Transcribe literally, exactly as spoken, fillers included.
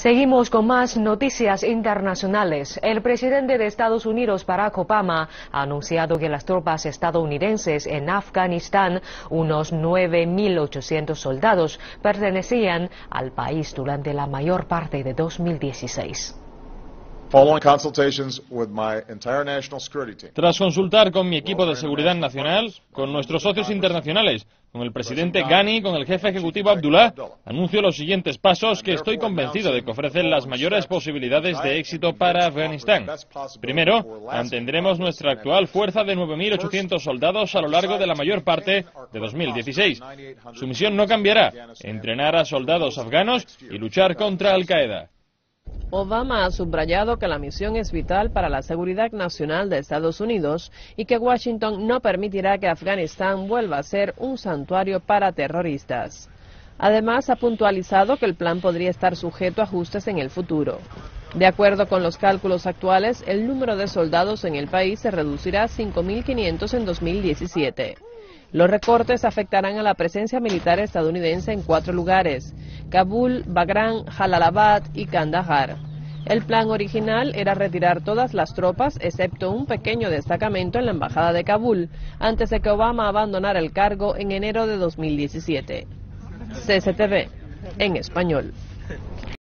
Seguimos con más noticias internacionales. El presidente de Estados Unidos, Barack Obama, ha anunciado que las tropas estadounidenses en Afganistán, unos nueve mil ochocientos soldados, pertenecían al país durante la mayor parte de dos mil dieciséis. Tras consultar con mi equipo de seguridad nacional, con nuestros socios internacionales, con el presidente Ghani y con el jefe ejecutivo Abdullah, anuncio los siguientes pasos que estoy convencido de que ofrecen las mayores posibilidades de éxito para Afganistán. Primero, mantendremos nuestra actual fuerza de nueve mil ochocientos soldados a lo largo de la mayor parte de dos mil dieciséis. Su misión no cambiará: entrenar a soldados afganos y luchar contra Al-Qaeda. Obama ha subrayado que la misión es vital para la seguridad nacional de Estados Unidos y que Washington no permitirá que Afganistán vuelva a ser un santuario para terroristas. Además, ha puntualizado que el plan podría estar sujeto a ajustes en el futuro. De acuerdo con los cálculos actuales, el número de soldados en el país se reducirá a cinco mil quinientos en dos mil diecisiete. Los recortes afectarán a la presencia militar estadounidense en cuatro lugares: Kabul, Bagrán, Jalalabad y Kandahar. El plan original era retirar todas las tropas, excepto un pequeño destacamento en la embajada de Kabul, antes de que Obama abandonara el cargo en enero de dos mil diecisiete. C C T V, en español.